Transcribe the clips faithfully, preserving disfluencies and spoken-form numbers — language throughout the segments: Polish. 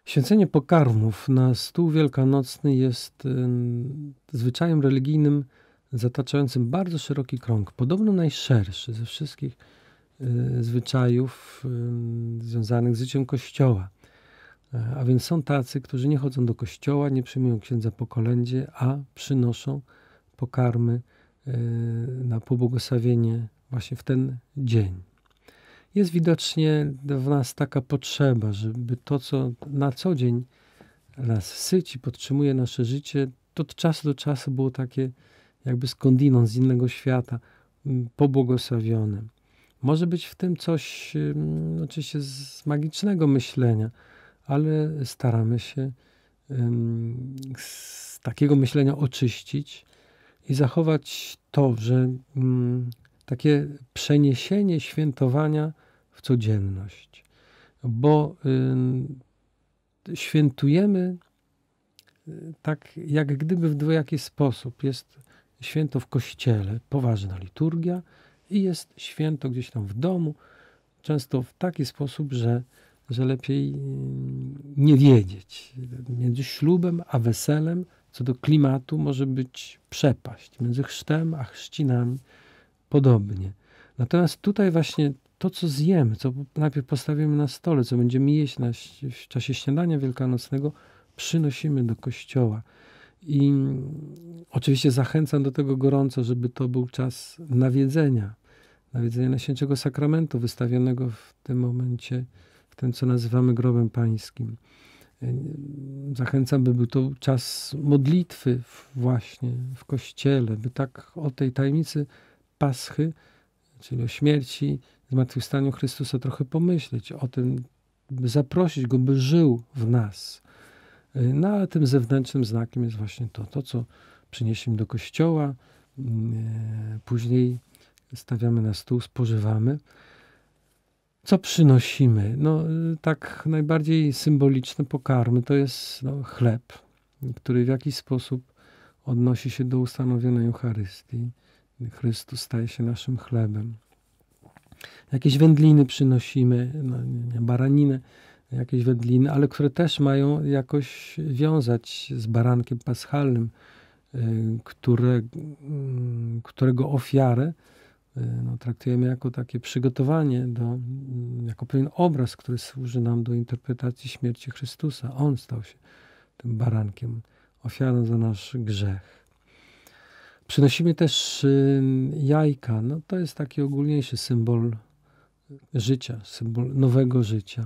Święcenie pokarmów na stół wielkanocny jest ym, zwyczajem religijnym zataczającym bardzo szeroki krąg, podobno najszerszy ze wszystkich y, zwyczajów y, związanych z życiem Kościoła. E, A więc są tacy, którzy nie chodzą do kościoła, nie przyjmują księdza po kolędzie, a przynoszą pokarmy y, na pobłogosławienie właśnie w ten dzień. Jest widocznie w nas taka potrzeba, żeby to, co na co dzień nas syci, podtrzymuje nasze życie, to od czasu do czasu było takie jakby skądinąd, z innego świata, mm, pobłogosławione. Może być w tym coś ym, oczywiście z magicznego myślenia, ale staramy się ym, z takiego myślenia oczyścić i zachować to, że ym, takie przeniesienie świętowania w codzienność, bo y, świętujemy y, tak jak gdyby w dwojaki sposób. Jest święto w kościele, poważna liturgia, i jest święto gdzieś tam w domu, często w taki sposób, że, że lepiej y, nie wiedzieć. Między ślubem a weselem co do klimatu może być przepaść. Między chrztem a chrzcinami podobnie. Natomiast tutaj właśnie to, co zjemy, co najpierw postawimy na stole, co będziemy jeść na, w czasie śniadania wielkanocnego, przynosimy do kościoła. I oczywiście zachęcam do tego gorąco, żeby to był czas nawiedzenia, nawiedzenia Najświętszego Sakramentu, wystawionego w tym momencie, w tym, co nazywamy grobem pańskim. Zachęcam, by był to czas modlitwy właśnie w kościele, by tak o tej tajemnicy Paschy, czyli o śmierci, zmartwychwstaniu Chrystusa trochę pomyśleć, o tym, by zaprosić Go, by żył w nas. No a tym zewnętrznym znakiem jest właśnie to, to co przyniesiemy do kościoła, później stawiamy na stół, spożywamy. Co przynosimy? No tak najbardziej symboliczne pokarmy to jest no, chleb, który w jakiś sposób odnosi się do ustanowionej Eucharystii. Chrystus staje się naszym chlebem. Jakieś wędliny przynosimy, no, nie, baraninę, jakieś wędliny, ale które też mają jakoś wiązać z barankiem paschalnym, które, którego ofiarę no, traktujemy jako takie przygotowanie, do, jako pewien obraz, który służy nam do interpretacji śmierci Chrystusa. On stał się tym barankiem, ofiarą za nasz grzech. Przynosimy też jajka. No, to jest taki ogólniejszy symbol życia, symbol nowego życia.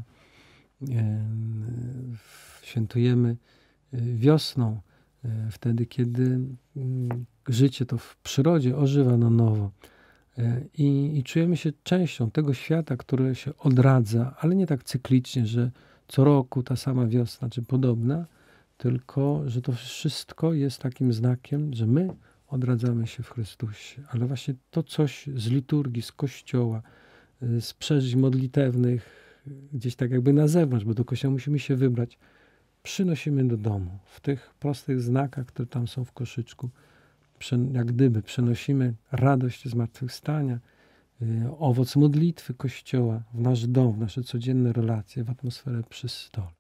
Świętujemy wiosną, wtedy, kiedy życie to w przyrodzie ożywa na nowo. I, I czujemy się częścią tego świata, który się odradza, ale nie tak cyklicznie, że co roku ta sama wiosna, czy podobna, tylko że to wszystko jest takim znakiem, że my odradzamy się w Chrystusie. Ale właśnie to coś z liturgii, z Kościoła, z przeżyć modlitewnych, gdzieś tak jakby na zewnątrz, bo do kościoła musimy się wybrać, przynosimy do domu. W tych prostych znakach, które tam są w koszyczku, jak gdyby przenosimy radość zmartwychwstania, owoc modlitwy Kościoła w nasz dom, w nasze codzienne relacje, w atmosferę przy stole.